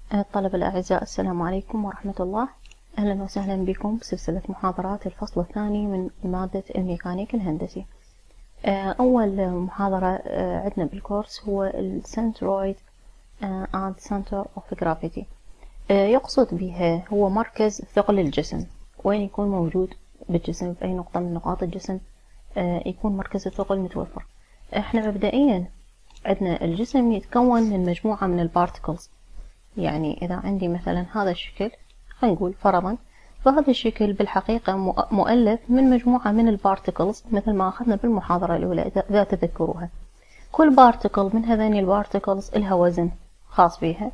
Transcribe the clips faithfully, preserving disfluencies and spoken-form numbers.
الطلبة الأعزاء، السلام عليكم ورحمة الله. أهلا وسهلا بكم بسلسلة محاضرات الفصل الثاني من مادة الميكانيك الهندسي. أول محاضرة عندنا بالكورس هو ال Centroid and Center of Gravity. يقصد بها هو مركز ثقل الجسم، وين يكون موجود بالجسم، في أي نقطة من نقاط الجسم يكون مركز الثقل متوفر. احنا مبدئيا عندنا الجسم يتكون من مجموعة من البارتكلز. يعني إذا عندي مثلا هذا الشكل، خلينا نقول فرضا، فهذا الشكل بالحقيقة مؤلف من مجموعة من البارتكلز مثل ما أخذنا بالمحاضرة الأولى إذا تذكروها. كل بارتكل من هذين البارتكلز لها وزن خاص بها،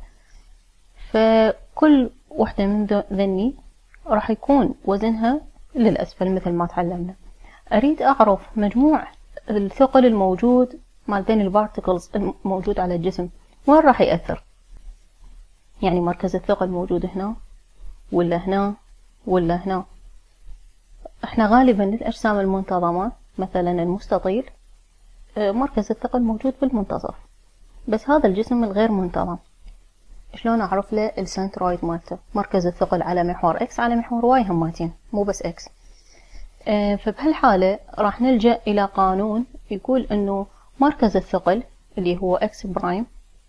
فكل وحدة من ذني راح يكون وزنها للأسفل مثل ما تعلمنا. أريد أعرف مجموع الثقل الموجود مع ذين البارتكلز الموجود على الجسم وين راح يأثر. يعني مركز الثقل موجود هنا ولا هنا ولا هنا. احنا غالبا للأجسام المنتظمة مثلا المستطيل مركز الثقل موجود بالمنتصف، بس هذا الجسم الغير منتظم شلون اعرف له السنترويد مالته؟ مركز الثقل على محور اكس على محور واي هماتين، مو بس اكس. اه فبهالحالة راح نلجأ الى قانون يقول انه مركز الثقل اللي هو اكس برايم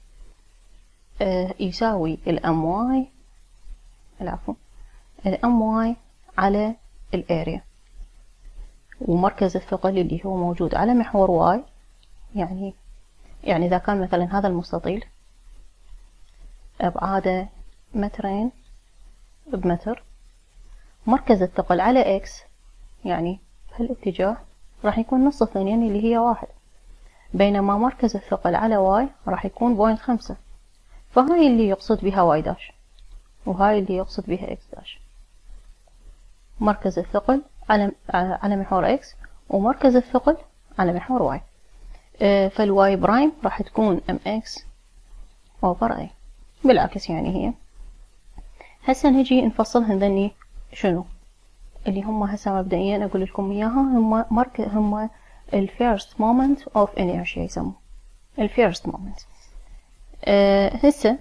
اه يساوي الام واي العفو الام واي على الاريا، ومركز الثقل اللي هو موجود على محور واي، يعني يعني اذا كان مثلا هذا المستطيل ابعاده مترين بمتر، مركز الثقل على اكس يعني بهالاتجاه راح يكون نص اثنين اللي هي واحد، بينما مركز الثقل على واي راح يكون بوينت خمسة. فهاي اللي يقصد بها واي داش، وهاي اللي يقصد بها اكس داش. مركز الثقل على على محور اكس، ومركز الثقل على محور واي. اه فالواي برايم راح تكون ام اكس اوفر اي، بالعكس يعني هي. هسه نجي نفصلهن ذني شنو اللي هم هسه مبدئيا اقول لكم اياها. هم مرك هم الفيرست مومنت اوف انيرشيا يسموه الفيرست مومنت. أه هسه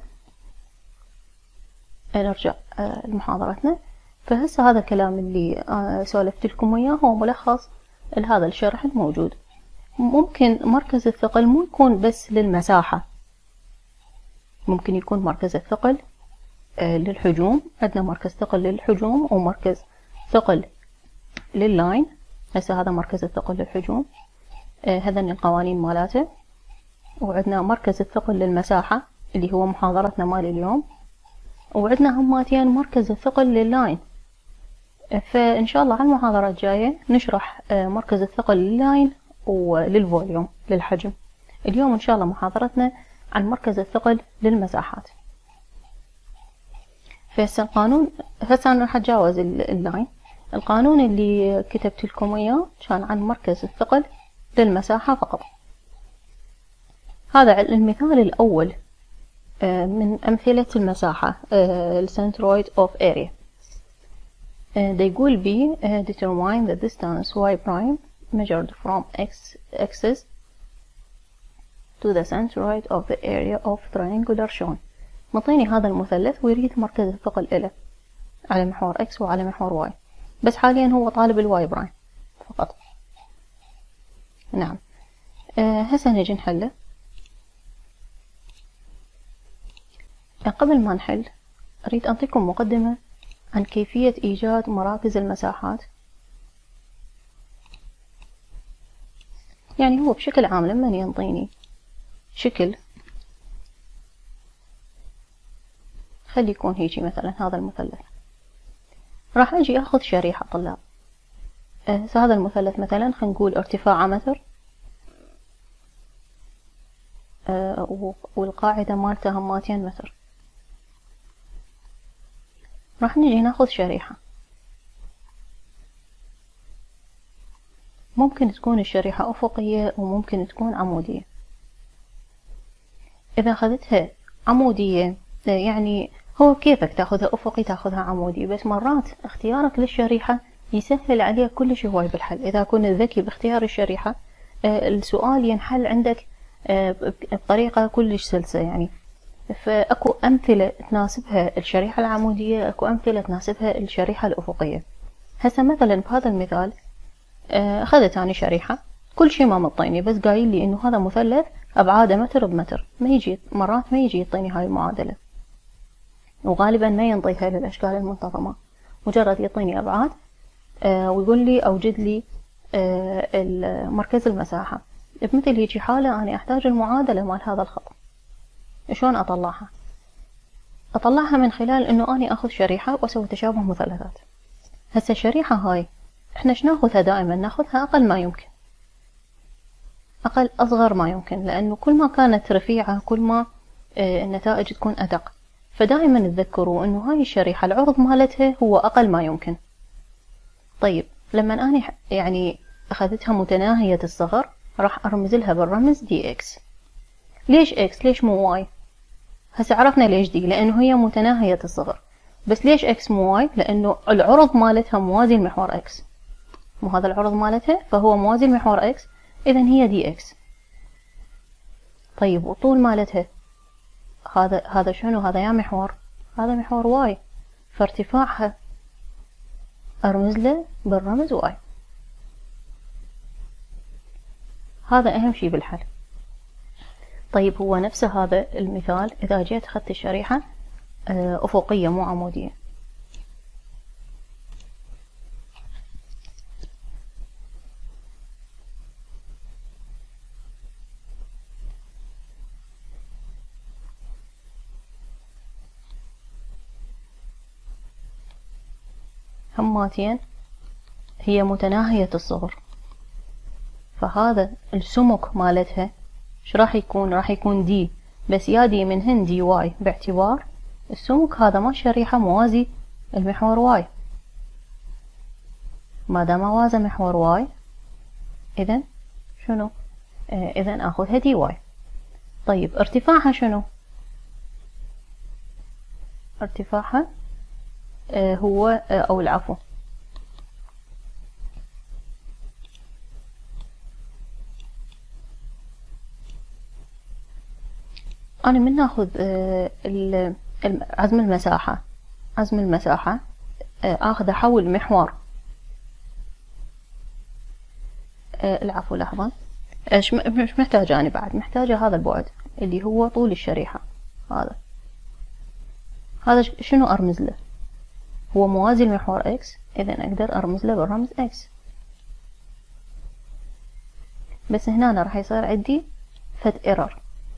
نرجع أه لمحاضرتنا. فهسه هذا الكلام اللي أه سولفت لكم اياه هو ملخص لهذا الشرح الموجود. ممكن مركز الثقل مو يكون بس للمساحة، ممكن يكون مركز الثقل أه للحجوم. عندنا مركز ثقل للحجوم ومركز ثقل لللاين. هسه هذا مركز الثقل للحجوم، أه هذن القوانين مالاته. وعندنا مركز الثقل للمساحة اللي هو محاضرتنا مال اليوم، وعندنا هماتين مركز الثقل لللاين. فإن شاء الله على المحاضرة الجاية نشرح مركز الثقل لللاين وللفوليوم للحجم. اليوم إن شاء الله محاضرتنا عن مركز الثقل للمساحات. فهسه القانون، هسه أنا راح أتجاوز اللاين. القانون اللي كتبت لكم إياه كان عن مركز الثقل للمساحة فقط. هذا المثال الأول من أمثلة المساحة السنترويد of area. ده يقول بي determine the distance y prime measured from x axis to the centroid of the area of triangular shown. مطيني هذا المثلث ويريد مركز الثقل إله على محور x وعلى محور y، بس حاليا هو طالب الواي برايم فقط. نعم. هسه نجي نحله. قبل ما نحل أريد أعطيكم مقدمة عن كيفية إيجاد مراكز المساحات. يعني هو بشكل عام لما ينطيني شكل، خلي يكون هيجي مثلا هذا المثلث، راح أجي أخذ شريحة طلاب. هذا المثلث مثلا خلينا نقول ارتفاعه متر، والقاعدة مالته هماتين متر. راح نجي ناخذ شريحة، ممكن تكون الشريحة أفقية وممكن تكون عمودية. إذا أخذتها عمودية يعني هو كيفك تاخذها أفقي تاخذها عمودي، بس مرات اختيارك للشريحة يسهل عليك كل شيء هواي بالحل. إذا كنت ذكي باختيار الشريحة السؤال ينحل عندك بطريقة كلش سلسة. يعني فأكو أمثلة تناسبها الشريحة العمودية، أكو أمثلة تناسبها الشريحة الأفقية. هسه مثلا بهذا المثال أخذت أنا شريحة كل شي ما مطيني، بس قايل لي إنه هذا مثلث أبعاده متر بمتر، ما يجي مرات ما يجي يعطيني هاي المعادلة، وغالبا ما ينطيها للأشكال المنتظمة، مجرد يعطيني أبعاد آه ويقول لي أوجد لي آه مركز المساحة. بمثل هيجي حالة أنا أحتاج المعادلة مال هذا الخط. شلون أطلعها؟ أطلعها من خلال إنه أنا أخذ شريحة وأسوي تشابه مثلثات. هسه الشريحة هاي إحنا شناخذها دائما؟ ناخذها أقل ما يمكن، أقل أصغر ما يمكن، لأنه كل ما كانت رفيعة كل ما آه النتائج تكون أدق. فدائما تذكروا إنه هاي الشريحة العرض مالتها هو أقل ما يمكن. طيب لما أنا يعني أخذتها متناهية الصغر راح أرمز لها بالرمز دي إكس. ليش إكس؟ ليش مو واي؟ هسه عرفنا ليش دي، لأنه هي متناهية الصغر. بس ليش إكس مو واي؟ لأنه العرض مالتها موازي لمحور إكس، مو هذا العرض مالتها، فهو موازي لمحور إكس، إذن هي دي إكس. طيب والطول مالتها هذا هذا شنو؟ هذا يا محور، هذا محور واي، فارتفاعها أرمز له بالرمز واي. هذا أهم شي بالحل. طيب هو نفس هذا المثال إذا جيت أخذت الشريحة أفقية مو عمودية، هماتين هي متناهية الصغر، فهذا السمك مالتها ايش راح يكون؟ راح يكون دي، بس يا دي منهن دي واي، باعتبار السمك هذا ما شريحة موازي المحور واي. ما دام موازي محور واي اذن شنو؟ آه اذن اخذها دي واي. طيب ارتفاعها شنو؟ ارتفاعها آه هو آه او العفو أنا من ناخذ عزم المساحة، عزم المساحة آخذ أحول محور العفو لحظة، مش محتاجة أنا بعد، محتاجة هذا البعد اللي هو طول الشريحة. هذا هذا شنو أرمز له؟ هو موازي لمحور إكس، إذن أقدر أرمز له بالرمز إكس. بس هنا أنا راح يصير عندي فد إيرور،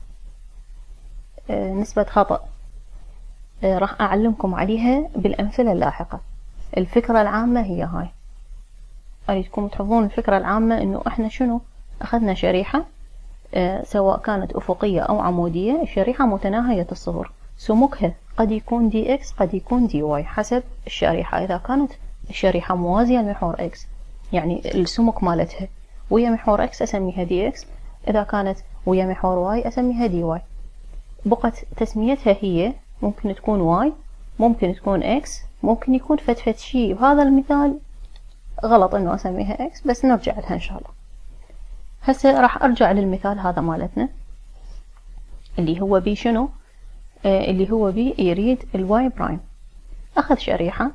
نسبة خطأ، راح أعلمكم عليها بالأمثلة اللاحقة. الفكرة العامة هي هاي، أريدكم تحفظون الفكرة العامة، إنه إحنا شنو أخذنا شريحة سواء كانت أفقية أو عمودية، الشريحة متناهية الصغر، سمكها قد يكون دي إكس قد يكون دي واي حسب الشريحة. إذا كانت الشريحة موازية لمحور إكس يعني السمك مالتها ويا محور إكس أسميها دي إكس، إذا كانت ويا محور واي أسميها دي واي. بقت تسميتها هي ممكن تكون واي، ممكن تكون اكس، ممكن يكون فد فد شي. بهذا المثال غلط انه اسميها اكس، بس نرجع لها ان شاء الله. هسه راح ارجع للمثال هذا مالتنا اللي هو بي شنو؟ آه اللي هو بي يريد الواي برايم. اخذ شريحة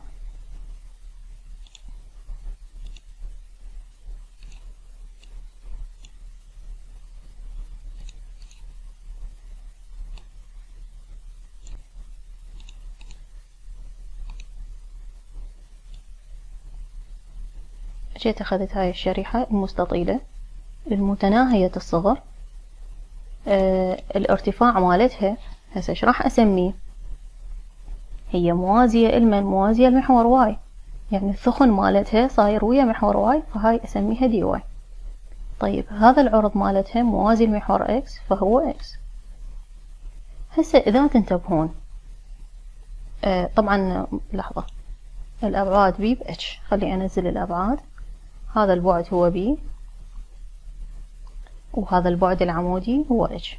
جيت أخذت هاي الشريحة المستطيلة المتناهية الصغر، آه الارتفاع مالتها هسه ايش راح أسميه؟ هي موازية لمن؟ موازية لمحور واي، يعني الثخن مالتها صاير ويا محور واي، فهاي أسميها دي واي. طيب هذا العرض مالتها موازي لمحور اكس، فهو اكس. هسه إذا تنتبهون آه طبعا لحظة، الأبعاد بي ب اتش، خلي أنزل الأبعاد. هذا البعد هو بي، وهذا البعد العمودي هو اتش.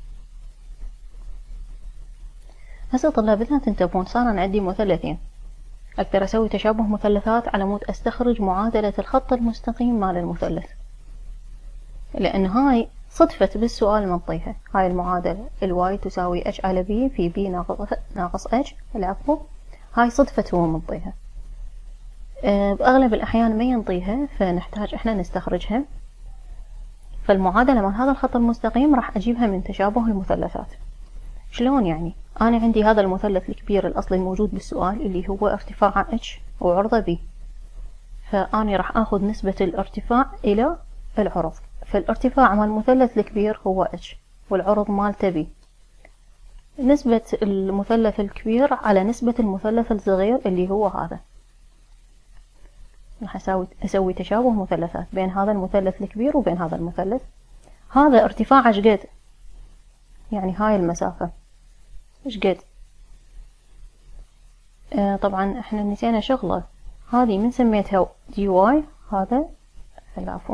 هسه طلاب إذا تنتبهون صار أنا عندي مثلثين، أقدر أسوي تشابه مثلثات على مود أستخرج معادلة الخط المستقيم مال المثلث، لأن هاي صدفة بالسؤال منطيها هاي المعادلة الواي تساوي اتش على بي في بي ناقص اتش، العفو، هاي صدفة هو منطيها. أه بأغلب الأحيان ما ينطيها فنحتاج احنا نستخرجها. فالمعادلة من هذا الخط المستقيم راح أجيبها من تشابه المثلثات. شلون يعني؟ أنا عندي هذا المثلث الكبير الأصلي الموجود بالسؤال اللي هو ارتفاعه اتش وعرضه b، فأنا راح أخذ نسبة الارتفاع إلى العرض. فالارتفاع مال المثلث الكبير هو اتش والعرض مالته b. نسبة المثلث الكبير على نسبة المثلث الصغير اللي هو هذا، راح أسوي أسوي تشابه مثلثات بين هذا المثلث الكبير وبين هذا المثلث. هذا ارتفاعه ايش قد؟ يعني هاي المسافة ايش قد؟ آه طبعا احنا نسينا شغلة، هذه من سميتها دي واي، هذا العفو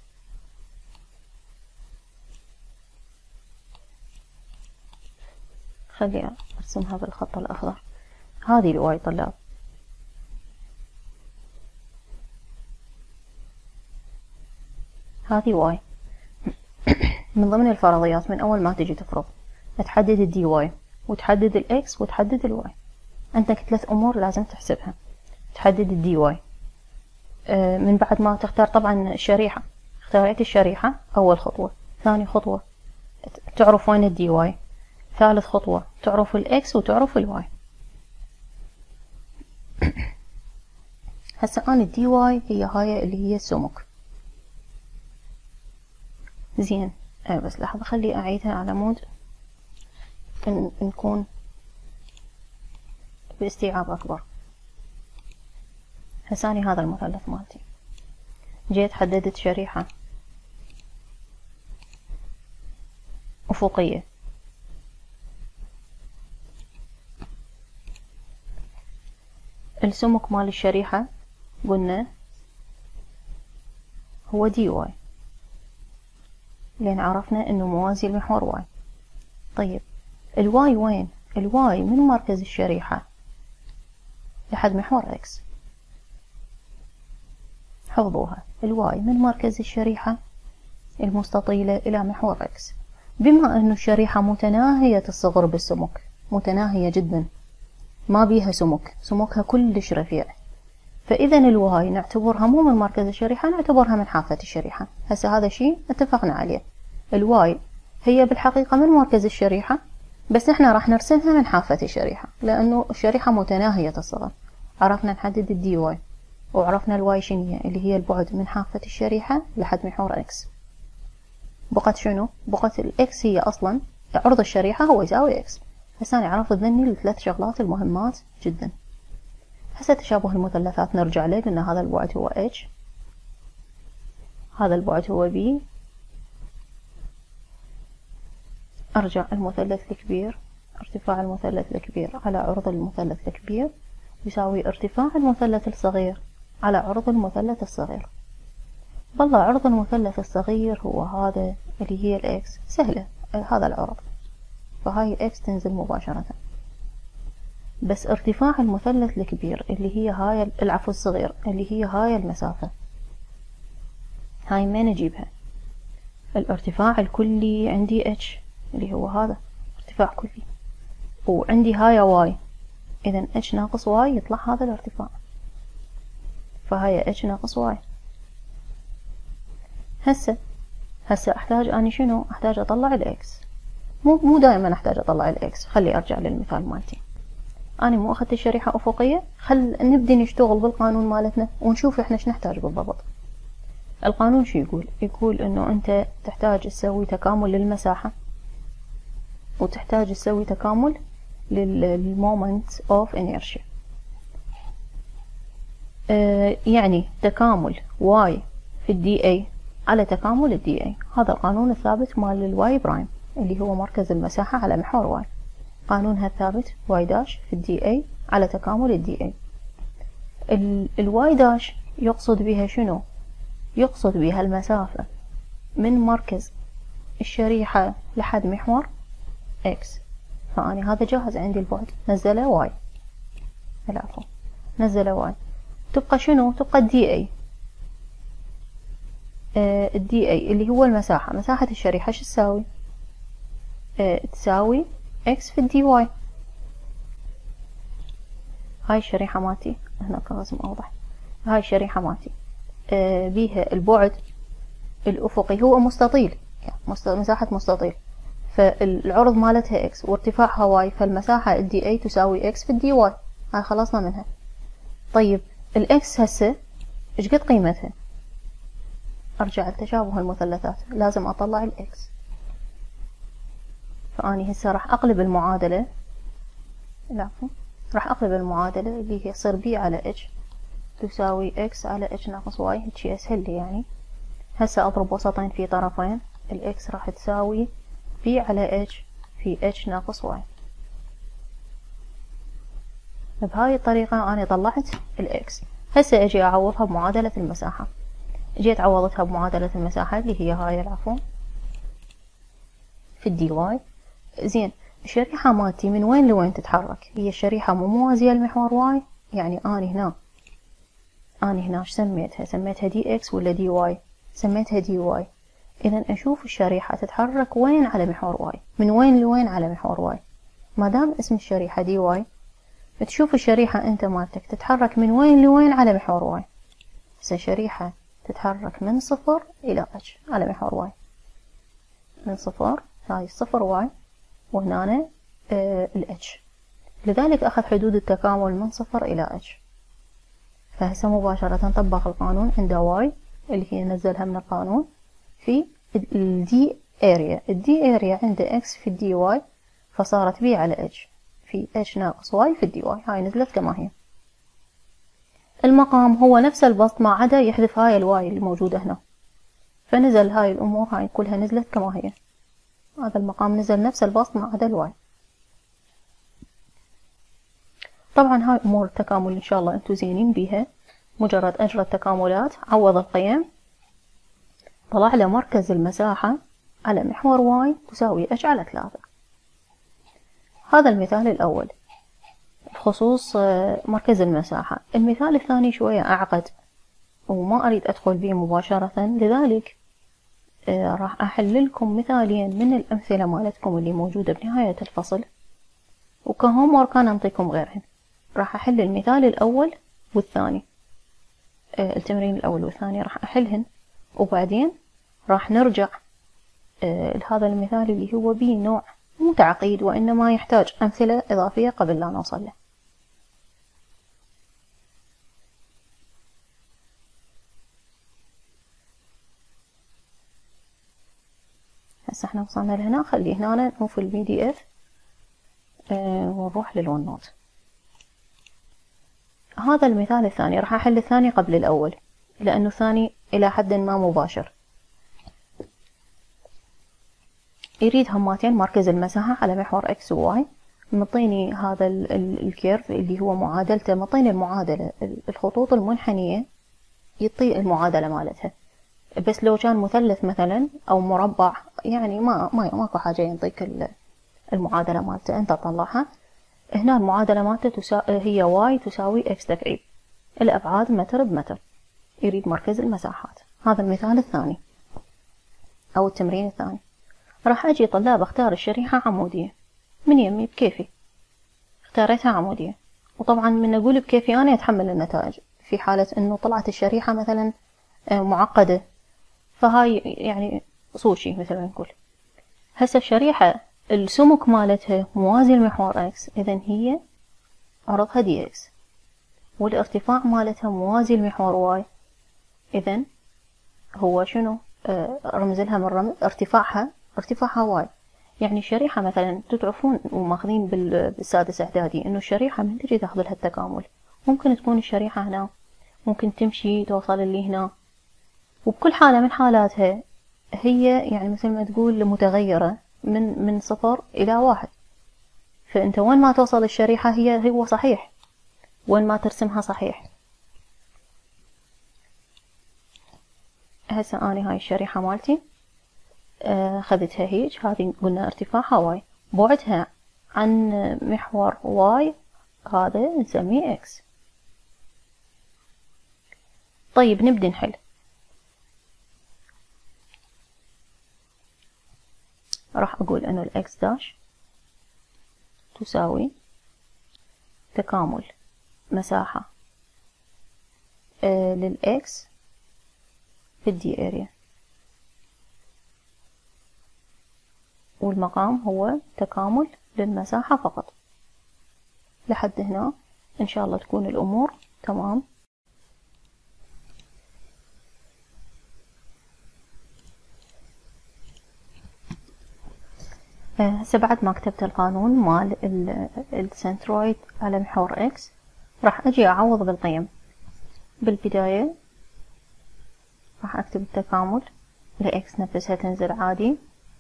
خلي ارسمها بالخط الاخضر. هذه الواي طلاب، هذه واي. من ضمن الفرضيات من اول ما تجي تفرض تحدد الدي واي وتحدد الاكس وتحدد الواي. عندك ثلاث امور لازم تحسبها. تحدد الدي واي آه من بعد ما تختار طبعا الشريحة، اختاريت الشريحة اول خطوة. ثاني خطوة تعرف وين الدي واي. ثالث خطوة تعرف الاكس وتعرف الواي. هسه انا الدي واي هي هاي اللي هي السمك. زين آه بس لحظة خلي اعيدها على مود إن نكون باستيعاب اكبر. هساني هذا المثلث مالتي، جيت حددت شريحة افقية، السمك مال الشريحة قلنا هو دي واي لان عرفنا انه موازي المحور واي. طيب الواي وين؟ الواي من مركز الشريحة لحد محور اكس. حفظوها، الواي من مركز الشريحة المستطيلة الى محور اكس. بما انه الشريحة متناهية الصغر بالسمك، متناهية جدا ما بيها سمك، سمكها كلش رفيع، فاذا الواي نعتبرها مو من مركز الشريحة، نعتبرها من حافة الشريحة. هسه هذا شيء اتفقنا عليه، الواي هي بالحقيقة من مركز الشريحة بس احنا راح نرسمها من حافة الشريحة لانه الشريحة متناهية الصغر. عرفنا نحدد الدي واي وعرفنا الواي شنية اللي هي البعد من حافة الشريحة لحد محور اكس. بقت شنو؟ بقت الاكس هي اصلا عرض الشريحة هو يساوي اكس. هسه انا عرفت ذني الثلاث شغلات المهمات جدا. هسه تشابه المثلثات نرجع له، قلنا هذا البعد هو اتش، هذا البعد هو بي. ارجع المثلث الكبير، ارتفاع المثلث الكبير على عرض المثلث الكبير يساوي ارتفاع المثلث الصغير على عرض المثلث الصغير. والله عرض المثلث الصغير هو هذا اللي هي الاكس، سهلة هذا العرض، فهاي الاكس تنزل مباشرة. بس ارتفاع المثلث الكبير اللي هي هاي العفو الصغير اللي هي هاي المسافة، هاي ما نجيبها. الارتفاع الكلي عندي اتش اللي هو هذا ارتفاع كلي، وعندي هاي واي، اذا اتش ناقص واي يطلع هذا الارتفاع، فهاي اتش ناقص واي. هسه هسه احتاج اني شنو؟ احتاج اطلع الاكس. مو مو دائما احتاج اطلع الاكس. خلي ارجع للمثال مالتي، انا مو اخذت الشريحة افقية، خل نبدي نشتغل بالقانون مالتنا ونشوف احنا ايش نحتاج بالضبط. القانون شو يقول؟ يقول انه انت تحتاج تسوي تكامل للمساحة وتحتاج تسوي تكامل للمومنت اوف انيرشيا. آه يعني تكامل y في الدي اي على تكامل الدي اي. هذا القانون الثابت مال الواي برايم اللي هو مركز المساحة على محور واي. قانونها الثابت واي داش في الدي اي على تكامل الدي اي. الواي داش يقصد بها شنو؟ يقصد بها المسافة من مركز الشريحة لحد محور اكس. فأني هذا جاهز عندي البعد، نزله واي، العفو نزله واي، تبقى شنو؟ تبقى الدي اي. الدي اي اللي هو المساحة، مساحة الشريحة شو تساوي؟ اه تساوي اكس في الدي واي. هاي الشريحة مالتي هنا كرسم اوضح. هاي الشريحة مالتي اه بيها البعد الافقي هو مستطيل، يعني مساحة مستطيل، فالعرض مالتها اكس وارتفاعها واي، فالمساحة الدي اي تساوي اكس في الدي واي. هاي خلصنا منها. طيب الاكس هسه ايش قد قيمتها؟ ارجع لتشابه المثلثات، لازم اطلع الاكس. فاني هسه راح اقلب المعادلة، لا راح اقلب المعادلة اللي هي تصير بي على اتش تساوي اكس على اتش ناقص واي، هيجي اسهل لي يعني. هسه اضرب وسطين في طرفين، الاكس راح تساوي بي على اتش في اتش ناقص واي. بهاي الطريقة انا طلعت الاكس. هسه اجي اعوضها بمعادلة المساحة. جيت عوضتها بمعادلة المساحة اللي هي هاي العفو في الدي واي. زين الشريحة مالتي من وين لوين تتحرك؟ هي الشريحة مو موازية لمحور واي، يعني اني هنا اني هنا ايش سميتها؟ سميتها دي اكس ولا دي واي؟ سميتها دي واي. اذا اشوف الشريحة تتحرك وين على محور واي، من وين لوين على محور واي. ما دام اسم الشريحة دي واي، تشوف الشريحة انت مالتك تتحرك من وين لوين على محور واي. هسه شريحة تتحرك من صفر الى اتش على محور واي، من صفر هاي الصفر واي وهنا اه الاتش، لذلك اخذ حدود التكامل من صفر الى اتش. فهسه مباشرة طبق القانون عند واي اللي هي نزلها من القانون في الدي اريا. الدي اريا عند اكس في الدي واي، فصارت بي على اتش في اتش ناقص واي في الدي واي. هاي نزلت كما هي. المقام هو نفس البسط ما عدا يحذف هاي الواي اللي موجودة هنا، فنزل هاي الامور هاي كلها نزلت كما هي. هذا المقام نزل نفس البسط ما عدا الواي. طبعا هاي امور التكامل ان شاء الله انتو زينين بيها. مجرد اجرى التكاملات، عوض القيم، طلع له مركز المساحة على محور واي تساوي اتش على ثلاثة. هذا المثال الاول بخصوص مركز المساحة. المثال الثاني شوية اعقد وما اريد ادخل به مباشرة، لذلك راح احل لكم مثالين من الامثلة مالتكم اللي موجودة بنهاية الفصل، وكهوم ورك انا انطيكم غيرهن. راح احل المثال الاول والثاني، التمرين الاول والثاني راح احلهن، وبعدين راح نرجع لهذا المثال اللي هو به نوع مو تعقيد وانما يحتاج امثلة اضافية قبل لا نوصل له. هسه احنا وصلنا لهنا، خلي هنا نوف البي دي اف ونروح للون نوت. هذا المثال الثاني راح احل الثاني قبل الاول لانه الثاني الى حد ما مباشر. يريد هماتين مركز المساحة على محور اكس وواي. مطيني هذا الكيرف اللي هو معادلته، مطيني المعادلة الخطوط المنحنية يطي المعادلة مالتها. بس لو كان مثلث مثلا او مربع يعني ما ما ماكو حاجة ينطيك المعادلة مالته، انت تطلعها. هنا المعادلة مالته تسا... هي واي تساوي اكس تكعيب، الابعاد متر بمتر. يريد مركز المساحات. هذا المثال الثاني او التمرين الثاني. راح اجي طلاب اختار الشريحة عمودية من يمي بكيفي، اختاريتها عمودية. وطبعا من اقول بكيفي انا يتحمل النتائج في حالة انه طلعت الشريحة مثلا معقدة، فهاي يعني صوشي مثل ما نقول. هسه الشريحة السمك مالتها موازي لمحور اكس، اذا هي عرضها دي اكس، والارتفاع مالتها موازي لمحور واي، اذا هو شنو؟ آه رمز لها من رمز ارتفاعها ارتفاعها واي. يعني الشريحة مثلا تتعرفون وماخذين بالسادس اعدادي انه الشريحة من تجي تاخذ لها التكامل ممكن تكون الشريحة هنا، ممكن تمشي توصل اللي هنا، وبكل حالة من حالاتها هي يعني مثل ما تقول متغيرة من من صفر الى واحد. فانت وين ما توصل الشريحة هي هو صحيح، وين ما ترسمها صحيح. هسه اني هاي الشريحة مالتي اخذتها هيج، هذه قلنا ارتفاعها واي، بعدها عن محور واي هذا نسميه اكس. طيب نبدي نحل. راح أقول أنه الإكس داش تساوي تكامل مساحة آه للإكس في الدي اريا، والمقام هو تكامل للمساحة فقط. لحد هنا إن شاء الله تكون الأمور تمام. هسه بعد ما كتبت القانون مال السنترويد على محور اكس، راح اجي اعوض بالقيم. بالبداية راح اكتب التكامل لاكس نفسها تنزل عادي.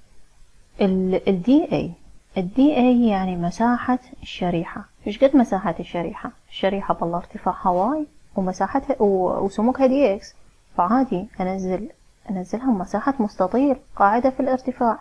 الدي اي الدي اي يعني مساحة الشريحة. ايش قد مساحة الشريحة؟ الشريحة بالله ارتفاعها واي ومساحتها وسمكها دي اكس، فعادي انزل انزلها مساحة مستطيل قاعدة في الارتفاع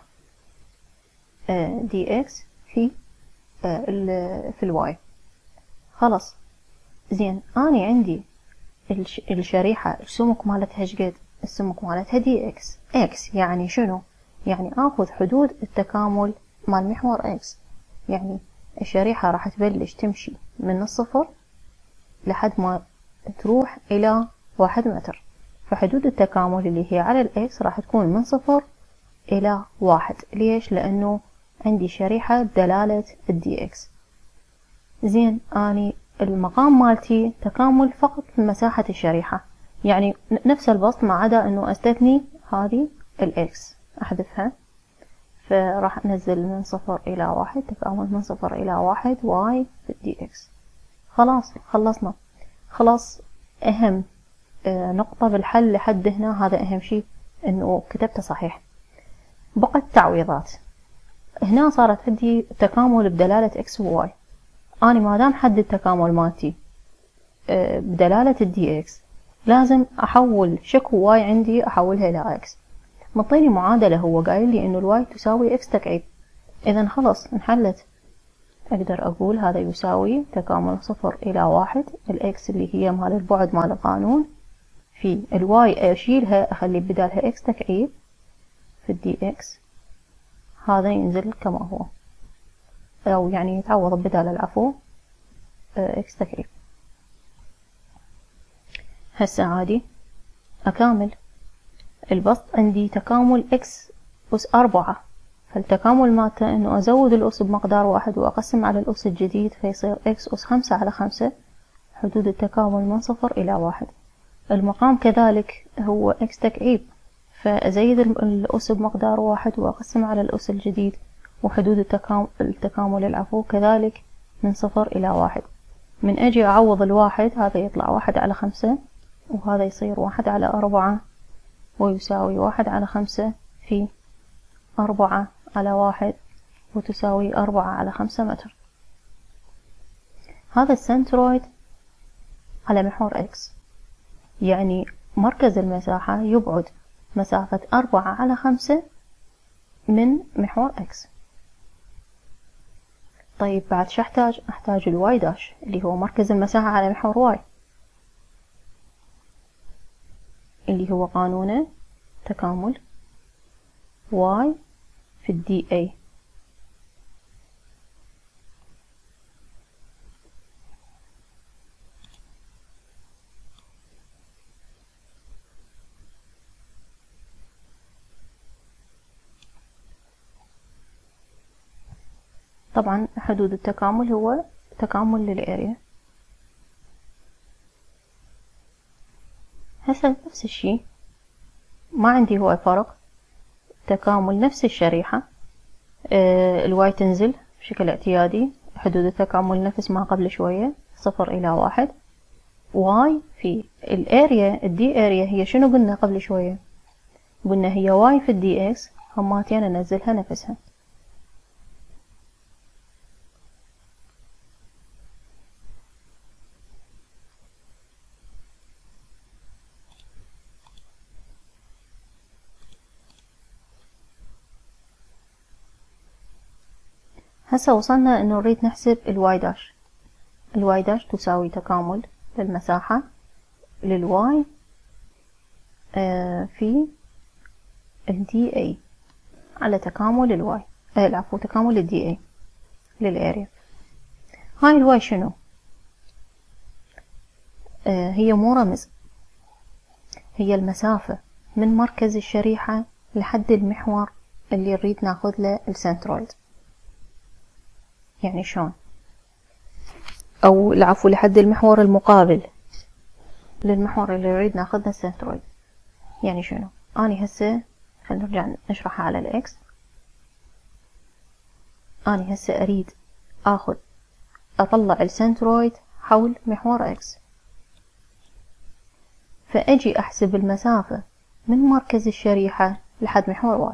دي اكس في في الواي. خلاص زين، اني عندي الشريحة السمك مالتها شقد؟ السمك مالتها دي اكس. اكس يعني شنو؟ يعني اخذ حدود التكامل مال محور اكس، يعني الشريحة راح تبلش تمشي من الصفر لحد ما تروح الى واحد متر، فحدود التكامل اللي هي على الاكس راح تكون من صفر الى واحد. ليش؟ لانه عندي شريحة بدلالة الدي اكس. زين، اني المقام مالتي تكامل فقط لمساحة الشريحة، يعني نفس البسط ما عدا انه استثني هذه الاكس احذفها، فراح انزل من صفر الى واحد، تكامل من صفر الى واحد واي في الدي اكس. خلاص خلصنا. خلاص اهم نقطة بالحل لحد هنا، هذا اهم شيء انه كتبته صحيح. بقت تعويضات. هنا صارت عندي تكامل بدلالة اكس وواي. أنا ما دام حد التكامل مالتي بدلالة الدي اكس، لازم أحول شكو واي عندي أحولها إلى اكس. مطيني معادلة، هو قايل لي إنه الواي تساوي اكس تكعيب. إذا خلاص انحلت. أقدر أقول هذا يساوي تكامل صفر إلى واحد، الإكس اللي هي مال البعد مال القانون، في الواي أشيلها أخلي بدالها إكس تكعيب في الدي إكس، هذا ينزل كما هو، أو يعني يتعوض بدال العفو إكس تكعيب. هسه عادي أكامل البسط. عندي تكامل إكس أس أربعة، فالتكامل مالته إنه أزود الأس بمقدار واحد وأقسم على الأس الجديد فيصير إكس أس خمسة على خمسة. حدود التكامل من صفر إلى واحد. المقام كذلك هو إكس تكعيب، فأزيد الأس بمقدار واحد وأقسم على الأس الجديد، وحدود التكامل, التكامل العفو كذلك من صفر إلى واحد. من أجي أعوض الواحد، هذا يطلع واحد على خمسة، وهذا يصير واحد على أربعة، ويساوي واحد على خمسة في أربعة على واحد، وتساوي أربعة على خمسة متر. هذا السنترويد على محور إكس، يعني مركز المساحة يبعد مسافة أربعة على خمسة من محور إكس. طيب بعد شو أحتاج؟ أحتاج الواي داش اللي هو مركز المساحة على محور واي، اللي هو قانونه تكامل واي في الدي اي. طبعا حدود التكامل هو تكامل للاريا. هسه نفس الشي، ما عندي هو فرق، تكامل نفس الشريحة. آه الواي تنزل بشكل اعتيادي، حدود التكامل نفس ما قبل شوية، صفر إلى واحد. واي في الاريا، الدي اريا هي شنو قلنا قبل شوية؟ قلنا هي واي في الدي اكس، هماتين انزلها نفسها. هسه وصلنا انه نريد نحسب الواي داش. الواي داش تساوي تكامل للمساحة للواي آه في الدي اي على تكامل الواي. آه العفو تكامل الدي اي للاريا. هاي الواي شنو؟ آه هي مو رمز، هي المسافة من مركز الشريحة لحد المحور اللي نريد ناخذ له السنترويد. يعني شلون؟ او العفو لحد المحور المقابل للمحور اللي نريد ناخذ له السنترويد. يعني شنو؟ اني هسه خلينا نرجع نشرحها على الاكس. اني هسه اريد اخذ اطلع السنترويد حول محور اكس، فاجي احسب المسافة من مركز الشريحة لحد محور واي.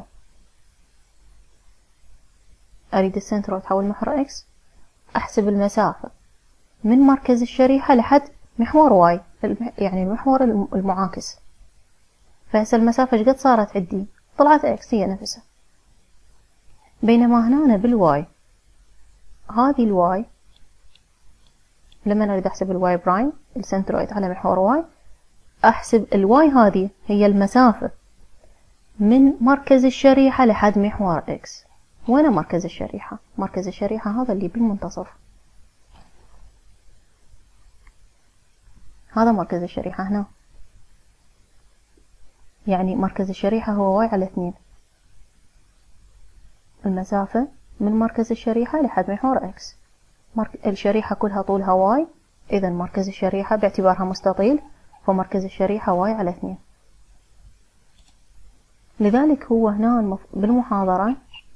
اريد السنترويد حول محور اكس، احسب المسافة من مركز الشريحة لحد محور واي، يعني المحور المعاكس. فهسه المسافة ايش قد صارت عندي؟ طلعت اكس هي نفسها. بينما هنا بالواي، هذه الواي لما اريد احسب الواي برايم السنترويد على محور واي، احسب الواي هذه هي المسافة من مركز الشريحة لحد محور اكس. وين مركز الشريحة؟ مركز الشريحة هذا اللي بالمنتصف، هذا مركز الشريحة هنا. يعني مركز الشريحة هو واي على اثنين، المسافة من مركز الشريحة لحد محور اكس. الشريحة كلها طولها واي، اذا مركز الشريحة باعتبارها مستطيل فمركز الشريحة واي على اثنين. لذلك هو هنا بالمحاضرة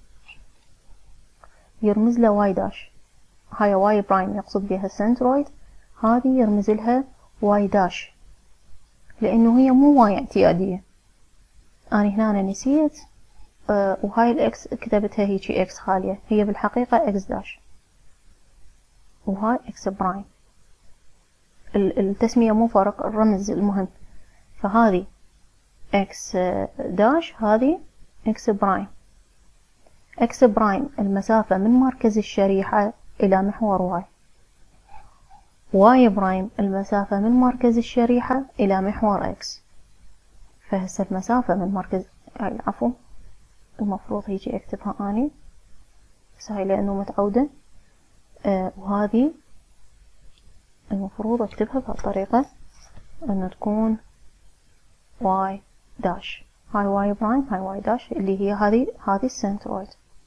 يرمز له واي داش. هاي واي برايم يقصد بها السنترويد، هذه يرمز لها واي داش لانه هي مو واي اعتيادية. انا هنا أنا نسيت آه وهاي الاكس كتبتها هيجي اكس خالية، هي بالحقيقة اكس داش، وهاي اكس برايم. التسمية مو فرق، الرمز المهم. فهذه اكس داش، هذه اكس برايم. اكس برايم المسافة من مركز الشريحة الى محور واي، واي برايم المسافة من مركز الشريحة الى محور اكس. فهسه المسافة من مركز هاي العفو المفروض هيجي اكتبها اني، بس هاي لانه متعودة. آه وهذه المفروض اكتبها بهالطريقة انه تكون واي داش. هاي واي برايم، هاي واي داش اللي هي هذه هذه السنترويد.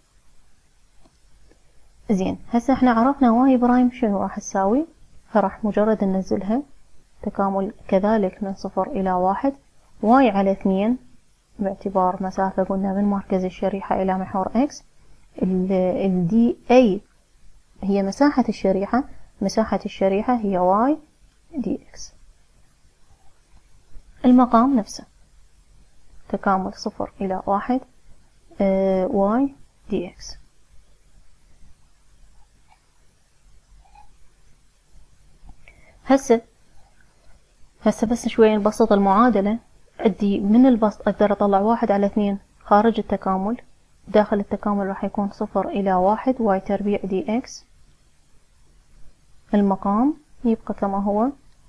زين هسه احنا عرفنا واي برايم شنو راح تساوي، فراح مجرد ننزلها تكامل كذلك من صفر الى واحد. واي على اثنين باعتبار مسافة قلنا من مركز الشريحة الى محور اكس. الدي اي هي مساحة الشريحة، مساحة الشريحة هي واي دي اكس. المقام نفسه تكامل صفر الى واحد اه واي دي اكس. هسه هسه بس شوية نبسط المعادلة. عندي من البسط اقدر اطلع واحد على اثنين خارج التكامل، داخل التكامل راح يكون صفر الى واحد واي تربيع دي اكس. المقام يبقى كما هو.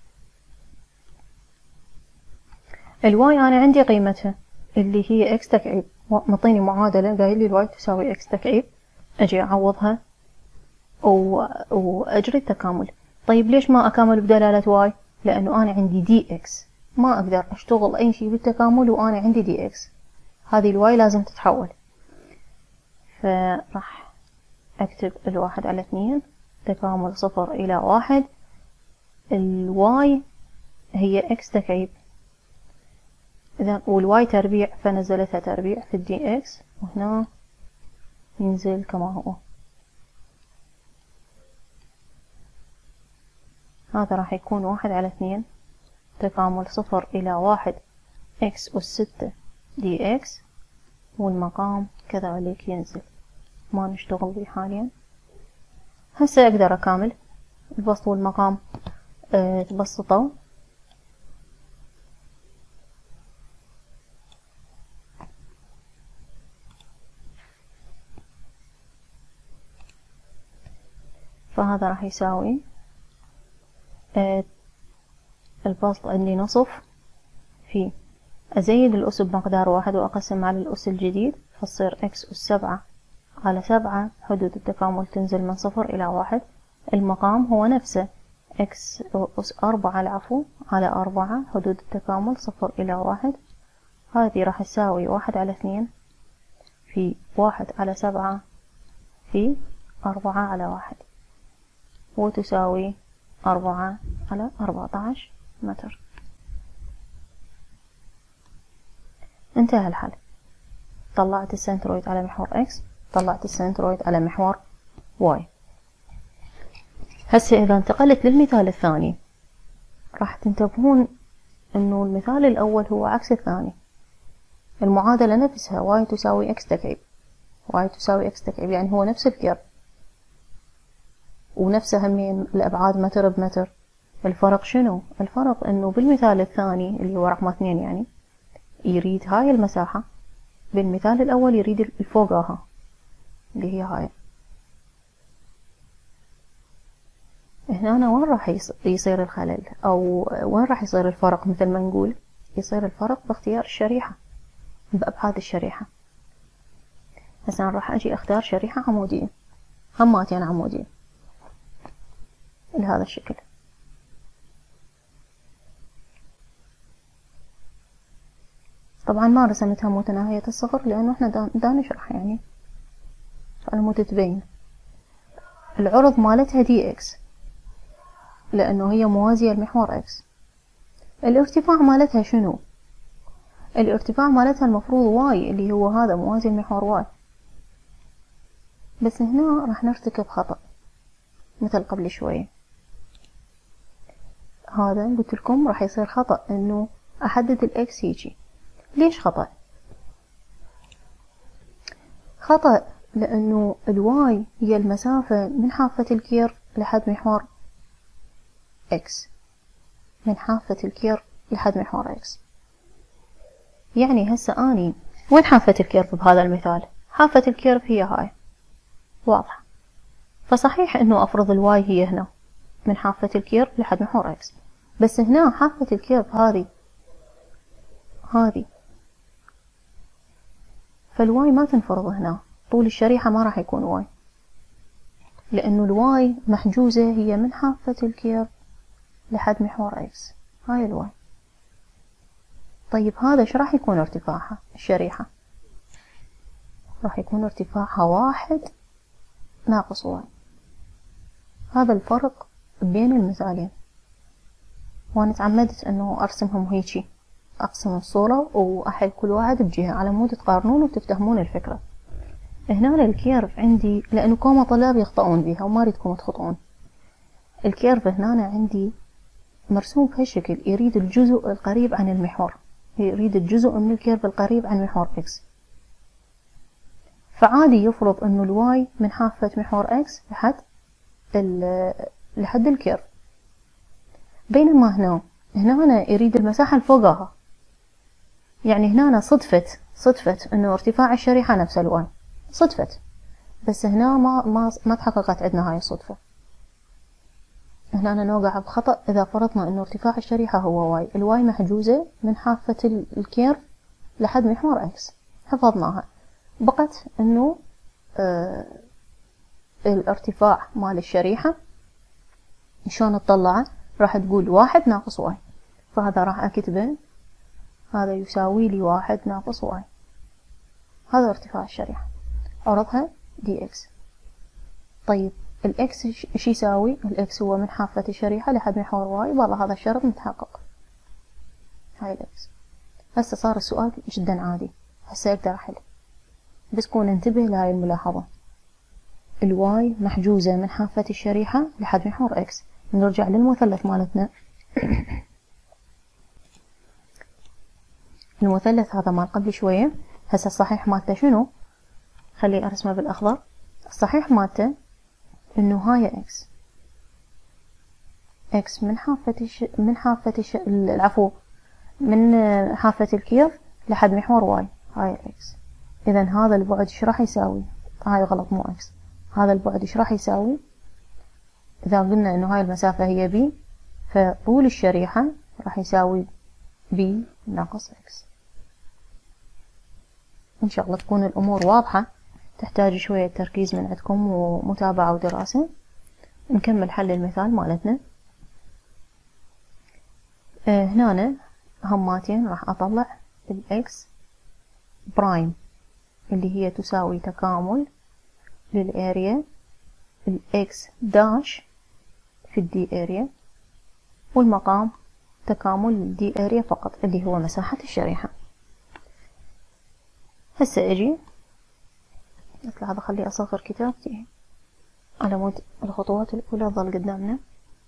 الواي انا عندي قيمتها اللي هي اكس تكعيب، مطيني معادلة قايل لي الواي تساوي اكس تكعيب، اجي اعوضها و... واجري التكامل. طيب ليش ما اكامل بدلالة واي؟ لانه انا عندي دي اكس، ما اقدر اشتغل اي شيء بالتكامل وانا عندي دي اكس. هذه الواي لازم تتحول، فراح اكتب الواحد على اثنين تكامل صفر الى واحد. الواي هي اكس تكعيب، اذا والواي تربيع فنزلتها تربيع في الدي اكس، وهنا ينزل كما هو. هذا راح يكون واحد على اثنين تكامل صفر الى واحد اكس أس ستة دي اكس، والمقام كذلك ينزل، ما نشتغل به حاليا. هسه اقدر اكامل البسط والمقام أه تبسطوا. فهذا راح يساوي أه البسط عندي نصف في أزيد الأس بمقدار واحد وأقسم على الأس الجديد، فتصير إكس أس سبعة على سبعة حدود التكامل تنزل من صفر إلى واحد. المقام هو نفسه إكس أس أربعة العفو على أربعة حدود التكامل صفر إلى واحد. هذه راح تساوي واحد على اثنين في واحد على سبعة في أربعة على واحد، وتساوي أربعة على أربعة عشر متر. انتهى الحل. طلعت السنترويد على محور إكس، طلعت السنترويد على محور واي. هسه إذا انتقلت للمثال الثاني راح تنتبهون إنه المثال الأول هو عكس الثاني. المعادلة نفسها واي تساوي إكس تكعيب، واي تساوي إكس تكعيب، يعني هو نفس الكيرف ونفسه همين الأبعاد متر بمتر. الفرق شنو؟ الفرق إنه بالمثال الثاني اللي هو رقم اثنين يعني يريد هاي المساحة، بالمثال الأول يريد الفوقاها اللي هي هاي. هنا وين راح يصير الخلل أو وين راح يصير الفرق؟ مثل ما نقول يصير الفرق باختيار الشريحة، بأبعاد الشريحة. هسه أنا راح أجي أختار شريحة عمودية، هماتين عمودية لهذا الشكل. طبعا ما رسمتها متناهية الصغر لأنه احنا دا, دا نشرح يعني فالمود تبين. العرض مالتها دي اكس لأنه هي موازية لمحور اكس. الارتفاع مالتها شنو؟ الارتفاع مالتها المفروض واي اللي هو هذا موازي لمحور واي، بس هنا راح نرتكب خطأ مثل قبل شوية. هذا قلت لكم راح يصير خطأ انه احدد الاكس هيجي. ليش خطأ؟ خطأ لأنه الواي هي المسافة من حافة الكيرف لحد محور إكس، من حافة الكيرف لحد محور إكس. يعني هسه أني وين حافة الكيرف بهذا المثال؟ حافة الكيرف هي هاي واضحة، فصحيح إنه أفرض الواي هي هنا من حافة الكيرف لحد محور إكس، بس هنا حافة الكيرف هذه هذه، فالواي ما تنفرض هنا. طول الشريحة ما راح يكون واي لأنه الواي محجوزة هي من حافة الكيرف لحد محور إكس، هاي الواي. طيب هذا ايش راح يكون ارتفاعها الشريحة؟ راح يكون ارتفاعها واحد ناقص واي. هذا الفرق بين المثالين، وانا تعمدت انه ارسمهم هيجي، اقسم الصورة واحل كل واحد بجهة على مود تقارنون وتفتهمون الفكرة. هنا الكيرف عندي لانه كوما طلاب يخطئون بيها وما اريدكم تخطئون. الكيرف هنا عندي مرسوم بهالشكل، يريد الجزء القريب عن المحور، يريد الجزء من الكيرف القريب عن محور اكس. فعادي يفرض انه الواي من حافة محور اكس لحد لحد الكيرف، بينما هنا هنا يريد المساحة الفوقها. يعني هنا صدفت صدفت انه ارتفاع الشريحة نفس الواي، صدفت، بس هنا ما ما ما تحققت عندنا هاي الصدفة. هنا أنا نوقع بخطأ إذا فرضنا إنه ارتفاع الشريحة هو واي. الواي محجوزة من حافة الكيرف لحد محور إكس، حفظناها. بقت إنه آه الارتفاع مال الشريحة شلون تطلعه؟ راح تقول واحد ناقص واي، فهذا راح أكتبه هذا يساوي لي واحد ناقص واي. هذا ارتفاع الشريحة، عرضها دي إكس. طيب الإكس إيش يساوي؟ الإكس هو من حافة الشريحة لحد محور واي، والله هذا الشرط متحقق. هاي الإكس. هسه صار السؤال جدا عادي، هسه أقدر أحل، بس كون انتبه لهاي الملاحظة. الواي محجوزة من حافة الشريحة لحد محور إكس. نرجع للمثلث مالتنا. المثلث هذا مال قبل شوية. هسه الصحيح مالته شنو؟ خلي أرسمه بالأخضر. الصحيح مالته إنه هاي إكس، إكس من حافة الش... من حافة الش... العفو من حافة الكيرف لحد محور واي، هاي إكس. إذا هذا البعد إيش راح يساوي؟ هاي غلط مو إكس، هذا البعد إيش راح يساوي؟ إذا قلنا إنه هاي المسافة هي بي، فطول الشريحة راح يساوي بي ناقص إكس. إن شاء الله تكون الأمور واضحة. تحتاج شوية تركيز من عندكم ومتابعة ودراسة. نكمل حل المثال مالتنا. آه هنا هماتين راح أطلع الإكس برايم اللي هي تساوي تكامل للأريا الإكس داش في الدي أريا، والمقام تكامل للدي أريا فقط اللي هو مساحة الشريحة. هسه أجي بس لحظة خلي أصغر كتابتي على مود الخطوات الأولى تظل قدامنا.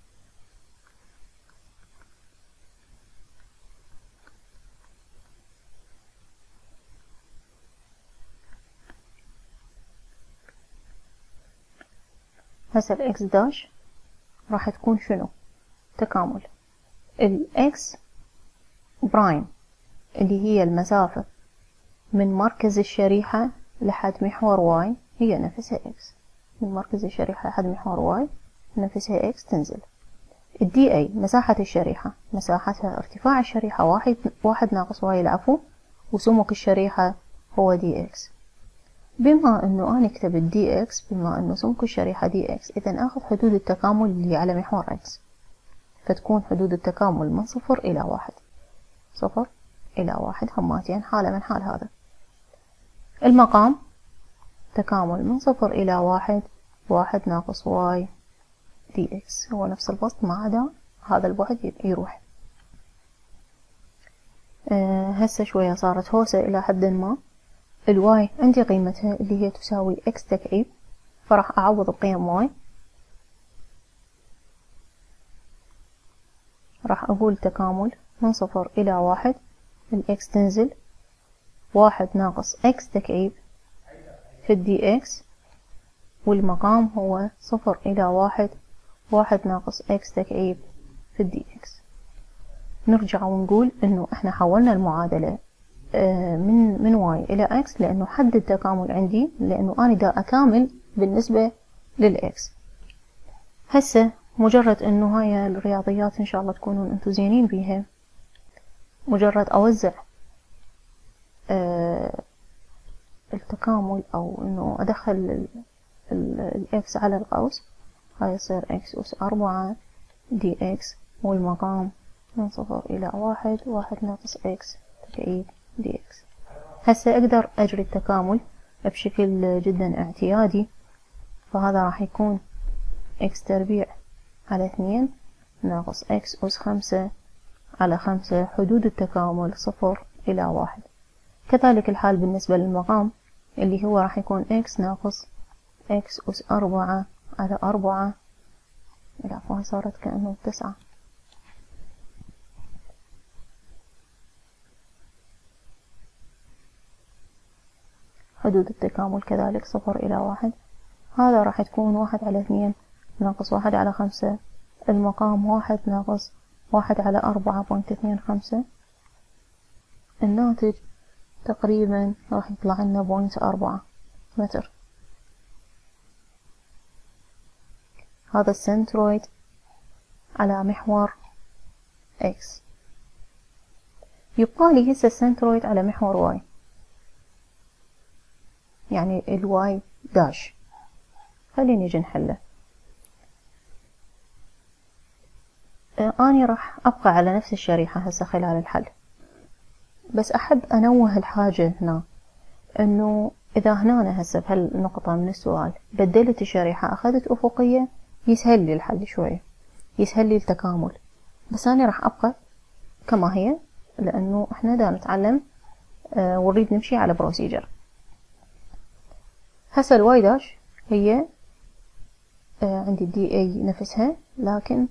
هسه الإكس داش راح تكون شنو؟ تكامل الإكس برايم اللي هي المسافة من مركز الشريحة لحد محور واي هي نفسها إكس، من مركز الشريحة لحد محور واي نفسها إكس تنزل. الدي أي مساحة الشريحة، مساحتها ارتفاع الشريحة واحد واحد ناقص واي العفو، وسمك الشريحة هو دي إكس. بما أنه أنا أكتب الدي إكس، بما أنه سمك الشريحة دي إكس، إذن آخذ حدود التكامل اللي على محور إكس، فتكون حدود التكامل من صفر إلى واحد، صفر إلى واحد هماتين حالة من حال هذا. المقام تكامل من صفر إلى واحد، واحد ناقص واي دي إكس، هو نفس البسط ما عدا هذا البعد يروح. أه هسه شوية صارت هوسة إلى حد ما. الواي عندي قيمتها اللي هي تساوي إكس تكعيب، فراح أعوض بقيم واي. راح أقول تكامل من صفر إلى واحد، الإكس تنزل واحد ناقص إكس تكعيب في الدي إكس، والمقام هو صفر إلى واحد، واحد ناقص إكس تكعيب في الدي إكس. نرجع ونقول إنه إحنا حولنا المعادلة من من واي إلى إكس لأنه حد التكامل عندي، لأنه أنا دا أكامل بالنسبة للإكس. هسه مجرد إنه هاي الرياضيات إن شاء الله تكونون أنتو زينين بيها، مجرد أوزع أه التكامل أو إنه أدخل الإكس على القوس، هاي يصير إكس أس أربعة دي إكس، والمقام من صفر إلى واحد، واحد ناقص إكس تكعيب دي إكس. هسه أقدر أجري التكامل بشكل جدا اعتيادي، فهذا راح يكون إكس تربيع على اثنين ناقص إكس أس خمسة على خمسة، حدود التكامل صفر إلى واحد. كذلك الحال بالنسبة للمقام اللي هو راح يكون إكس ناقص إكس أس أربعة على أربعة، العفو صارت كأنه تسعة، حدود التكامل كذلك صفر إلى واحد. هذا راح تكون واحد على اثنين ناقص واحد على خمسة، المقام واحد ناقص واحد على أربعة بوينت اثنين خمسة، الناتج تقريبا راح يطلع لنا بوينت أربعة متر. هذا السنترويد على محور إكس. يبقى لي هسه السنترويد على محور واي، يعني الواي داش. خليني نجي نحله. أنا راح أبقى على نفس الشريحة هسه خلال الحل، بس أحب أنوه الحاجة هنا أنه إذا هنا هسه بهالنقطة من السؤال بدلت الشريحة أخذت أفقية، يسهل لي الحل شوية، يسهل لي التكامل، بس أنا راح أبقى كما هي لأنه إحنا دا نتعلم أه ونريد نمشي على بروسيجر. هسه الواي داش هي أه عندي دي اي نفسها، لكن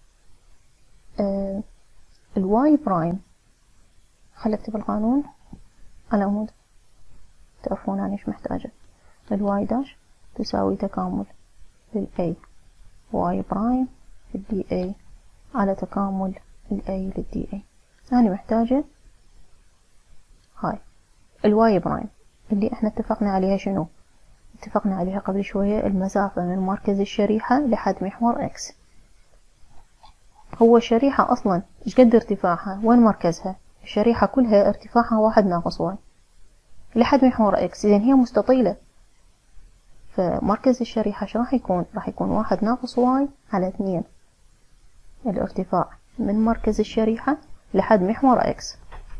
أه الواي برايم خل اكتب القانون على مود تعرفون أنا إيش محتاجة. الواي داش تساوي تكامل للأي واي برايم في الدي اي على تكامل الأي للدي اي. أنا محتاجة هاي الواي برايم اللي احنا اتفقنا عليها. شنو اتفقنا عليها قبل شوية؟ المسافة من مركز الشريحة لحد محور اكس. هو الشريحة أصلا ايش قد ارتفاعها؟ وين مركزها؟ الشريحة كلها ارتفاعها واحد ناقص واي لحد محور اكس، إذن هي مستطيلة. فمركز الشريحة شو راح يكون؟ راح يكون واحد ناقص واي على اثنين، الارتفاع من مركز الشريحة لحد محور اكس.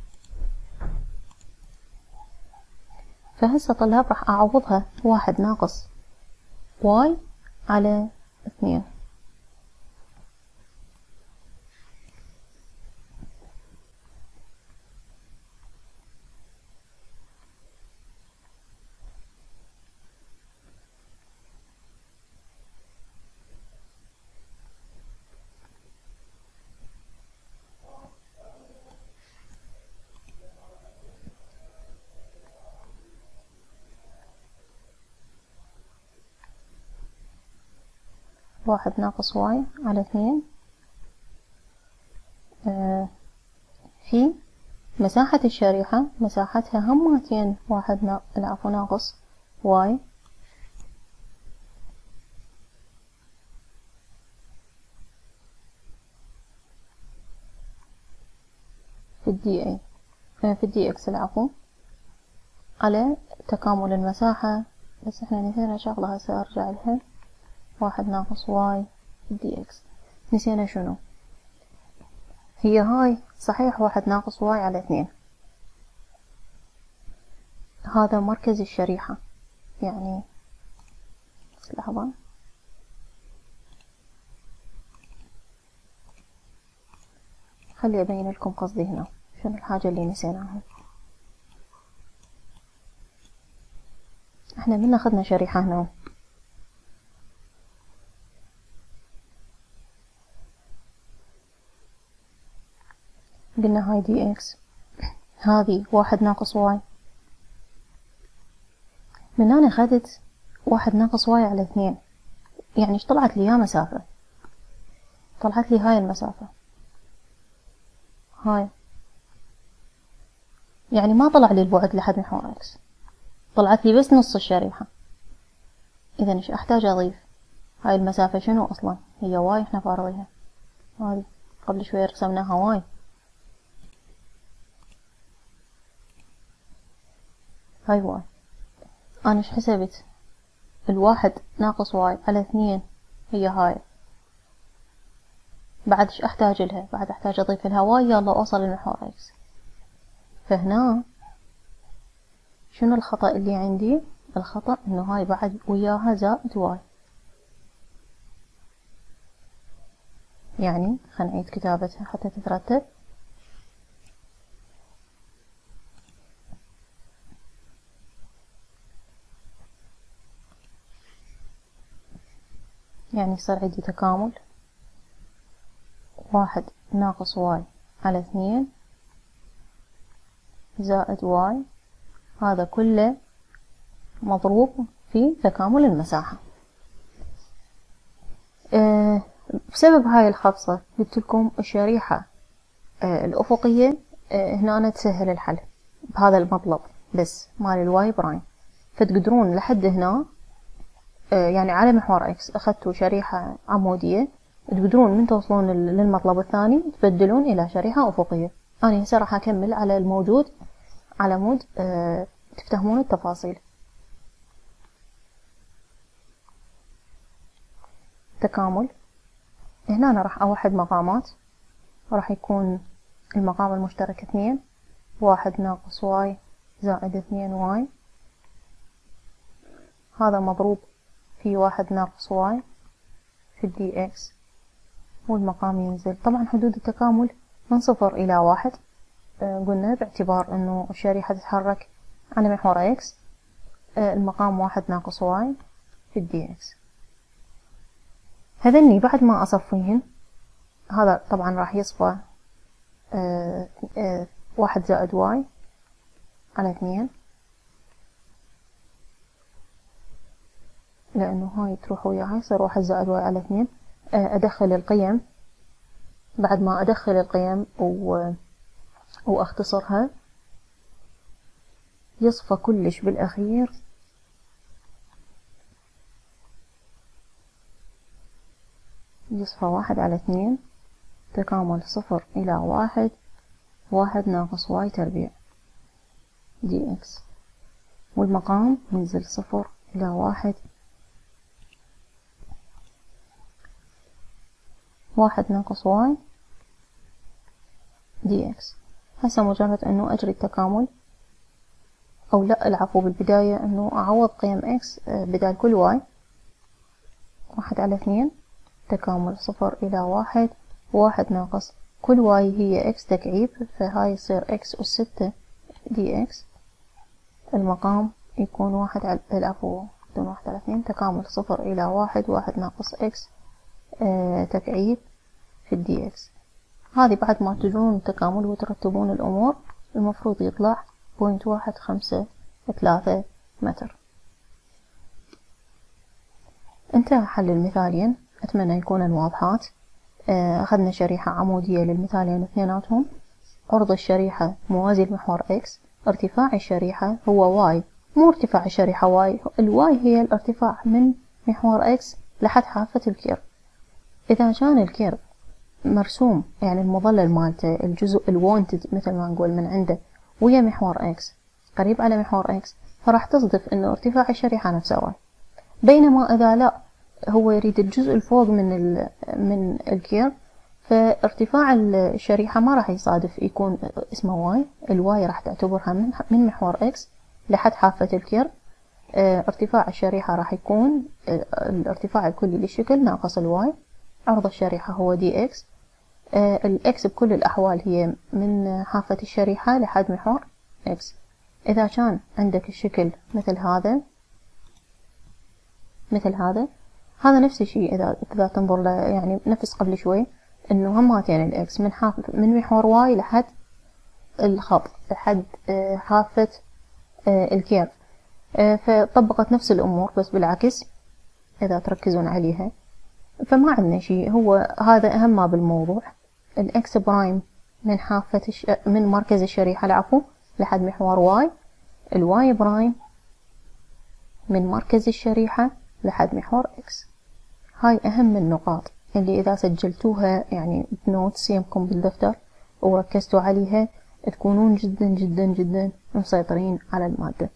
فهسه طلاب راح اعوضها واحد ناقص واي على اثنين. واحد ناقص واي على اثنين آه في مساحة الشريحة، مساحتها همتين واحد نا... العفو ناقص واي في الدي اي آه في الدي اكس العفو على تكامل المساحة. بس احنا نسينا شغلة هسه ارجع لها. واحد ناقص واي في الدي اكس نسينا شنو هي هاي؟ صحيح واحد ناقص واي على اثنين، هذا مركز الشريحة. يعني لحظة خلي أبين لكم قصدي هنا شنو الحاجة اللي نسيناها. احنا من أخذنا شريحة هنا قلنا هاي دي اكس، هذه واحد ناقص واي، من هنا أخذت واحد ناقص واي على اثنين. يعني ايش طلعت لي؟ يا مسافة طلعت لي هاي المسافة هاي، يعني ما طلع لي البعد لحد محور اكس، طلعت لي بس نص الشريحة. اذا ايش احتاج اضيف؟ هاي المسافة شنو اصلا؟ هي واي احنا فارضينها، هذه قبل شوية رسمناها واي. هاي واي، انا ايش حسبت؟ الواحد ناقص واي على اثنين هي هاي. بعد ايش احتاج لها؟ بعد احتاج اضيف لها واي يلا اوصل لمحور اكس. فهنا شنو الخطأ اللي عندي؟ الخطأ انه هاي بعد وياها زائد واي. يعني خلينا نعيد كتابتها حتى تترتب. يعني يصير عندي تكامل واحد ناقص واي على اثنين زائد واي، هذا كله مضروب في تكامل المساحة. أه بسبب هاي الخبصة قلت لكم الشريحة أه الأفقية أه هنا تسهل الحل بهذا المطلب بس مال الواي برايم. فتقدرون لحد هنا أه يعني على محور اكس اخذتوا شريحة عمودية، تقدرون من توصلون للمطلب الثاني تبدلون الى شريحة افقية. انا هسه راح اكمل على الموجود على مود أه تفتهمون التفاصيل. تكامل هنا أنا راح أوحد مقامات، راح يكون المقام المشترك اثنين، واحد ناقص واي زائد اثنين واي، هذا مضروب في واحد ناقص واي في الدي اكس، والمقام ينزل. طبعا حدود التكامل من صفر إلى واحد، آه قلنا باعتبار أنه الشريحة تتحرك على محور اكس. آه المقام واحد ناقص واي في الدي اكس. هذني بعد ما أصفيهن هذا طبعا راح يصفى آه آه واحد زائد واي على اثنين، لأنه هاي تروح وياها يصير واحد زائد واي على اثنين. آه أدخل القيم، بعد ما أدخل القيم و... وأختصرها يصفى كلش بالأخير يصفى واحد على اثنين تكامل صفر إلى واحد، واحد ناقص واي تربيع دي اكس، والمقام ينزل صفر إلى واحد، واحد ناقص واي دي اكس. هسه مجرد انه اجري التكامل، او لا العفو بالبداية انه اعوض قيم اكس بدال كل واي. واحد على اثنين تكامل صفر الى واحد، واحد ناقص كل واي هي اكس تكعيب، فهاي يصير اكس اس ستة دي اكس. المقام يكون واحد على العفو بدون واحد على اثنين تكامل صفر الى واحد، واحد ناقص اكس اه تكعيب في الدي اكس. هذه بعد ما تجرون التكامل وترتبون الامور المفروض يطلع بوينت واحد خمسة ثلاثة متر. انتهى حل المثالين، اتمنى يكونن واضحات. اخذنا شريحة عمودية للمثالين اثنيناتهم، عرض الشريحة موازي لمحور اكس، ارتفاع الشريحة هو واي، مو ارتفاع الشريحة واي، الواي هي الارتفاع من محور اكس لحد حافة الكيرف. اذا كان الكيرف مرسوم يعني المظلل مالته الجزء الوانتد مثل ما نقول من عنده ويا محور اكس قريب على محور اكس، فراح تصدف انه ارتفاع الشريحة نفسه واي. بينما اذا لا هو يريد الجزء الفوق من ال من الكيرف، فارتفاع الشريحة ما راح يصادف يكون اسمه واي، الواي راح تعتبرها من من محور اكس لحد حافة الكيرف. اه ارتفاع الشريحة راح يكون اه الارتفاع الكلي للشكل ناقص الواي، عرض الشريحة هو دي اكس. اه الاكس بكل الاحوال هي من حافة الشريحة لحد محور اكس. اذا كان عندك الشكل مثل هذا مثل هذا هذا نفس الشيء، اذا اذا تنظر له يعني نفس قبل شوي انه هماتين الاكس من حافة من محور واي لحد الخط لحد اه حافة اه الكيرف. اه فطبقت نفس الامور بس بالعكس اذا تركزون عليها. فما عندنا شيء، هو هذا اهم ما بالموضوع. الاكس برايم من حافة الش... من مركز الشريحة العفو لحد محور واي، الواي برايم من مركز الشريحة لحد محور اكس. هاي اهم النقاط اللي اذا سجلتوها يعني بنوتس يمكم بالدفتر وركزتوا عليها تكونون جدا جدا جدا مسيطرين على المادة.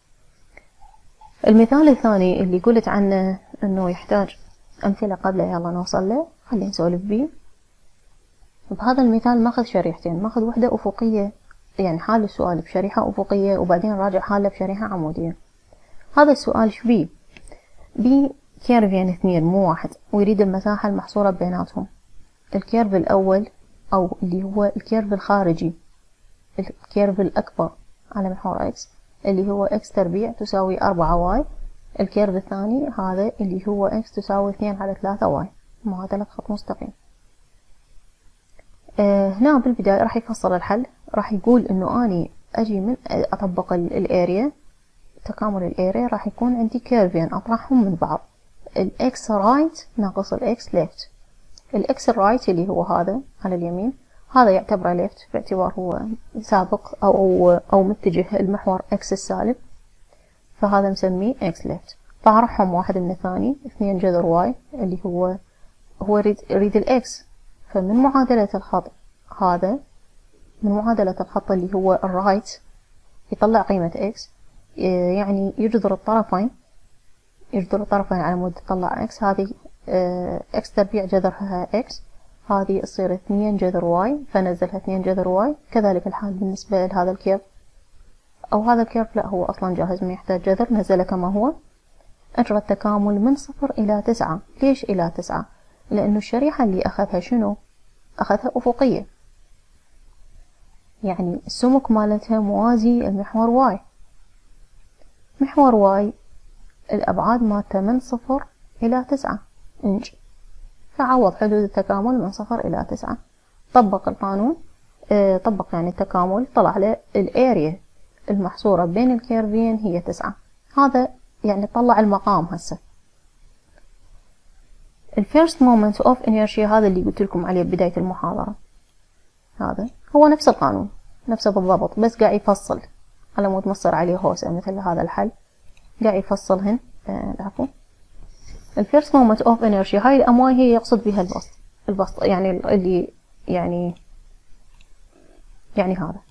المثال الثاني اللي قلت عنه انه يحتاج امثلة قبله، يلا نوصل له خلينا نسولف بيه. بهذا المثال ماخذ شريحتين، ماخذ وحدة افقية يعني حال السؤال بشريحة افقية وبعدين راجع حاله بشريحة عمودية. هذا السؤال شبيه؟ بي كيرفين اثنين مو واحد، ويريد المساحة المحصورة بيناتهم. الكيرف الأول أو اللي هو الكيرف الخارجي، الكيرف الأكبر على محور إكس اللي هو إكس تربيع تساوي أربعة واي. الكيرف الثاني هذا اللي هو إكس تساوي اثنين على ثلاثة واي، معادلة خط مستقيم. آه هنا بالبداية راح يفصل الحل، راح يقول إنه أني أجي من أطبق الاريا، تكامل الاريا راح يكون عندي كيرفين أطرحهم من بعض، الاكس رايت ناقص الاكس ليفت. الاكس الرايت اللي هو هذا على اليمين هذا يعتبره ليفت باعتبار هو سابق او او متجه المحور اكس السالب، فهذا مسميه اكس ليفت. فأرحم واحد من الثاني اثنين جذر واي اللي هو هو يريد يريد الاكس، فمن معادلة الخط هذا من معادلة الخط اللي هو الرايت يطلع قيمة اكس، يعني يجذر الطرفين يجذر الطرفين على مود تطلع اكس. هذه اكس تربيع جذرها اكس، هذه تصير اثنين جذر واي فنزلها اثنين جذر واي. كذلك الحال بالنسبة لهذا الكيرف او هذا الكيرف لا هو اصلا جاهز ما يحتاج جذر، نزله كما هو. اجرى التكامل من صفر الى تسعة. ليش الى تسعة؟ لانه الشريحة اللي اخذها شنو؟ اخذها افقية، يعني السمك مالتها موازي المحور واي. محور واي الأبعاد مالته من صفر إلى تسعة إنش، فعوض حدود التكامل من صفر إلى تسعة. طبق القانون، اه طبق يعني التكامل، طلع له الاريا المحصورة بين الكيرفين هي تسعة. هذا يعني طلع المقام. هسه الفيرست مومنت اوف انيرشيا هذا اللي قلت لكم عليه بداية المحاضرة، هذا هو نفس القانون نفسه بالضبط، بس قاعد يفصل على مود مصر عليه هوسة مثل هذا الحل قاعد يفصلهن. آه العفو. الفيرست مومنت اوف انيرشيا هاي الامواي هي يقصد بها البسط البسط يعني اللي يعني يعني هذا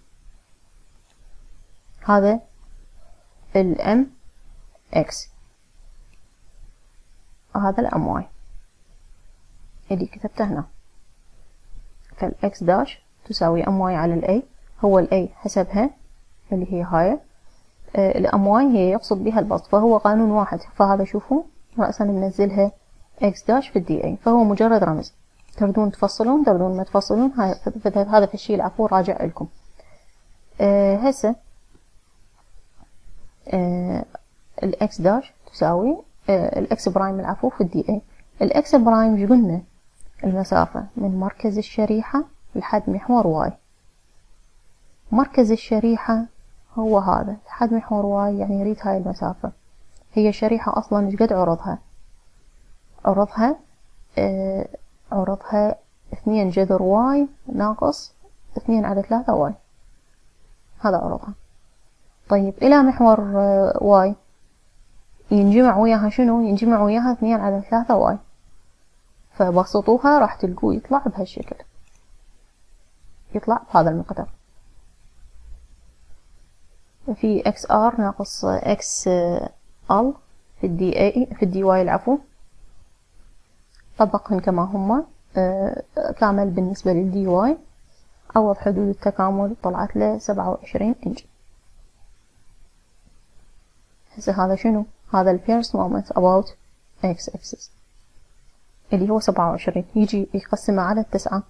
هذا الام اكس، هذا الامواي اللي كتبته هنا فالإكس داش تساوي أم واي على الأي، هو الأي حسبها اللي هي هاي، الأم واي هي يقصد بها البسط، فهو قانون واحد. فهذا شوفوا رأسا بنزلها إكس داش في الدي أي، فهو مجرد رمز. تردون تفصلون تردون ما تفصلون، هذا في الشيء العفو راجع لكم. أه هسه أه الإكس داش تساوي أه الإكس برايم العفو في الدي أي. الإكس برايم ايش قلنا؟ المسافة من مركز الشريحة لحد محور واي. مركز الشريحة هو هذا لحد محور واي، يعني يريد هاي المسافة. هي الشريحة أصلا ايش قد عرضها؟ عرضها آه عرضها اثنين جذر واي ناقص اثنين على ثلاثة واي، هذا عرضها. طيب إلى محور آه واي ينجمع وياها شنو؟ ينجمع وياها اثنين على ثلاثة واي، فبسطوها راح تلقوا يطلع بهالشكل، يطلع بهذا المقدار. في اكس ار ناقص اكس ال في الدي اي في الدي واي العفو، طبقهن كما هما آه كامل بالنسبة للدي واي. عوض حدود التكامل طلعت له سبعة وعشرين انش. هسه هذا شنو؟ هذا الفيرست مومنت about x axis اللي هو سبعة وعشرين. يجي يقسمه على التسعة،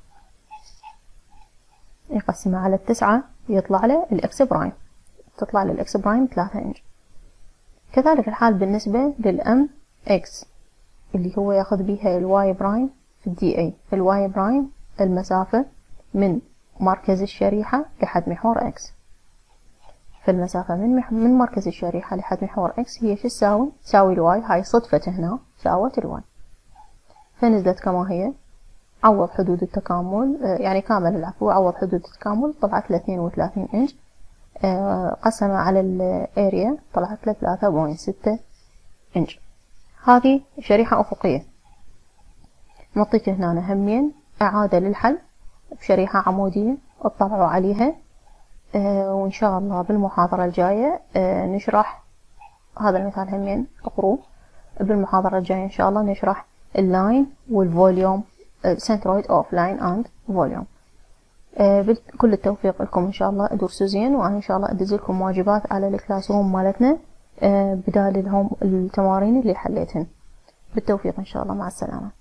يقسمه على التسعة يطلع له الاكس برايم، تطلع له الاكس برايم ثلاثة انش. كذلك الحال بالنسبة للام اكس اللي هو ياخذ بيها الواي برايم في الدي اي. الواي برايم المسافة من مركز الشريحة لحد محور اكس، فالمسافة من مح... من مركز الشريحة لحد محور اكس هي شو تساوي؟ تساوي الواي. هاي صدفت هنا ساوت الواي، فنزلت كما هي. عوض حدود التكامل آه يعني كامل العفو، عوض حدود التكامل طلعت له اثنين وثلاثين انش. آه قسمه على الاريا طلعت له ثلاثة فاصلة ستة انش. هذه شريحة افقية. نعطيك هنا همين اعادة للحل بشريحة عمودية اطلعوا عليها. آه وإن شاء الله بالمحاضرة الجاية آه نشرح هذا المثال همين اقروه. بالمحاضرة الجاية إن شاء الله نشرح اللاين والفوليوم، Centroid of line and volume. آه كل التوفيق لكم إن شاء الله، ادرسوا زين، وأنا إن شاء الله أدز لكم واجبات على الكلاس روم مالتنا آه بدال لهم التمارين اللي حليتهن. بالتوفيق إن شاء الله، مع السلامة.